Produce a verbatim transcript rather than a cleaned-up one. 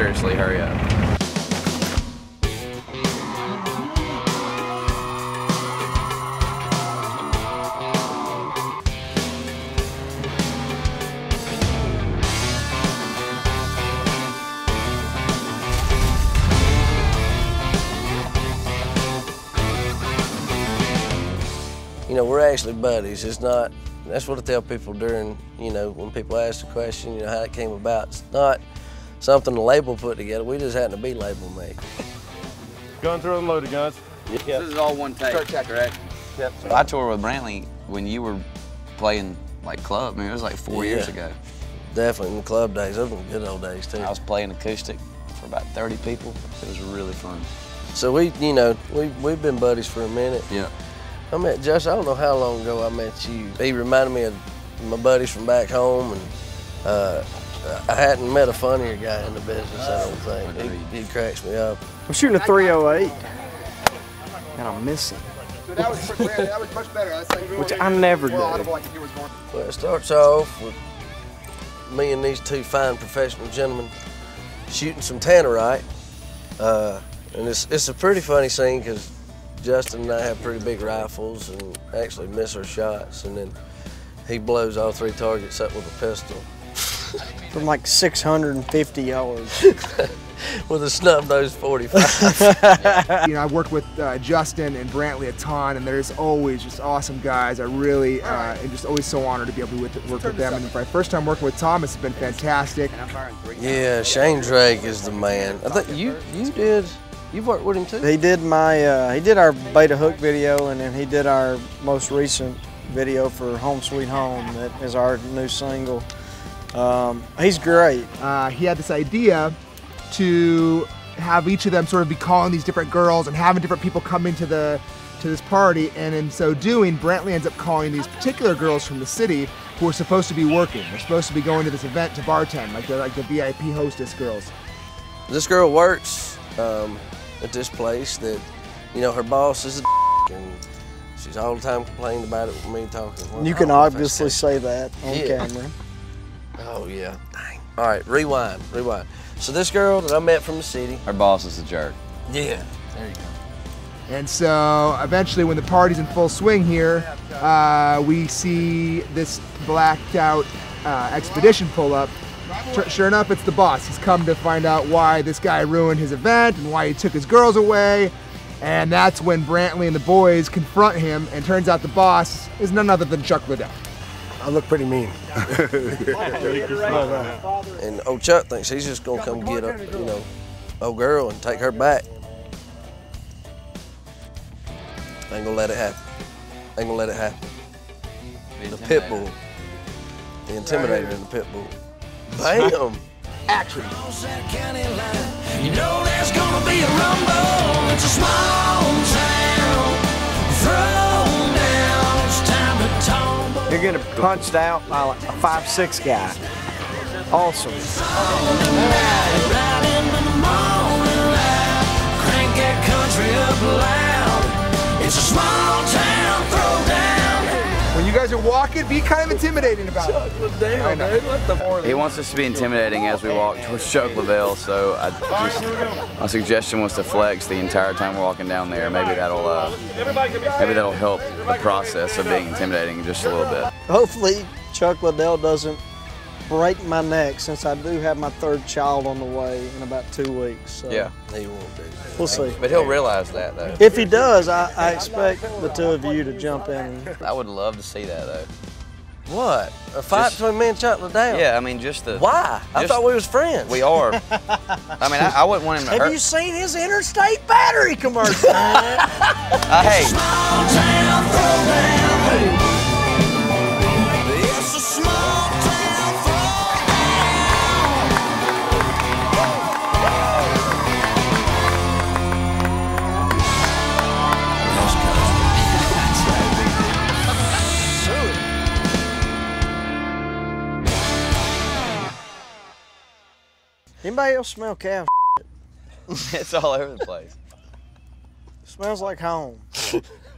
seriously, hurry up. You know, we're actually buddies. It's not, that's what I tell people during, you know, when people ask the question, you know, how it came about. It's not something the label put together. We just happen to be label mate. Gun through and loaded, guns. Yep. This is all one take, correct? Yep. So I toured with Brantley when you were playing like club. I mean, it was like four yeah. years ago. Definitely in the club days. Those were the good old days, too. I was playing acoustic for about thirty people. It was really fun. So we, you know, we, we've been buddies for a minute. Yeah. I met Josh, I don't know how long ago I met you. He reminded me of my buddies from back home, and uh, I hadn't met a funnier guy in the business, I don't think. He, he cracks me up. I'm shooting a three oh eight, and I'm missing. That was, that was much better. That's like Which I never do. Well, it starts off with me and these two fine professional gentlemen shooting some tannerite. Uh, and it's, it's a pretty funny scene because Justin and I have pretty big rifles and actually miss our shots, and then he blows all three targets up with a pistol. From like six hundred fifty yards. With a snub-nosed forty-five. You know, I've worked with uh, Justin and Brantley a ton, and there's always just awesome guys. I really uh, am just always so honored to be able to with, work with them. And my first time working with Thomas has been fantastic. Yeah, Shane Drake is the man. I think you you did. You've worked with him too? He did my, uh, he did our Beta Hook video, and then he did our most recent video for Home Sweet Home. That is our new single. Um, he's great. Uh, he had this idea to have each of them sort of be calling these different girls and having different people come into the to this party, and in so doing, Brantley ends up calling these particular girls from the city who are supposed to be working. They're supposed to be going to this event to bartend, like they're like the V I P hostess girls. This girl works um, at this place that, you know, her boss is a and she's all the time complaining about it with me talking. Well, you can obviously say that on yeah. camera. Oh yeah, dang. All right, rewind, rewind. So this girl that I met from the city. Her boss is a jerk. Yeah, there you go. And so eventually when the party's in full swing here, uh, we see this blacked out uh, expedition pull up. Sure enough, it's the boss. He's come to find out why this guy ruined his event and why he took his girls away. And that's when Brantley and the boys confront him, and turns out the boss is none other than Chuck Liddell. I look pretty mean. And old Chuck thinks he's just gonna come get a, you know, old girl and take her back. I ain't gonna let it happen. I ain't gonna let it happen. The pit bull. The intimidator in the pit bull. Bam! Action. You know there's gonna be a rumble. It's a small town. Throw down. It's time to tumble. You're getting punched out by a five six guy. Awesome. Right in the morning light. Crank that country up loud. It's a small town throwdown. When you guys are walking, be kind of intimidating about it. Damn, dude, what the He wants us to be intimidating as we walk towards Chuck Liddell, so I just, my suggestion was to flex the entire time we're walking down there. Maybe that'll uh, maybe that'll help the process of being intimidating just a little bit. Hopefully Chuck Liddell doesn't break my neck, since I do have my third child on the way in about two weeks. So Yeah. He won't do that. we'll see. But he'll realize that, though. If he does, I, I expect the two of you to jump in. I would love to see that, though. What? A fight Just- between me and Chuck Liddell? Yeah, I mean, just the... Why? I Just- thought we was friends. We are. I mean, I, I wouldn't want him to Have hurt. you seen his Interstate Battery commercial? Uh, hey, Small town throwdown. It's a small town throwdown. Anybody else smell cow? it's all over the place. Smells like home.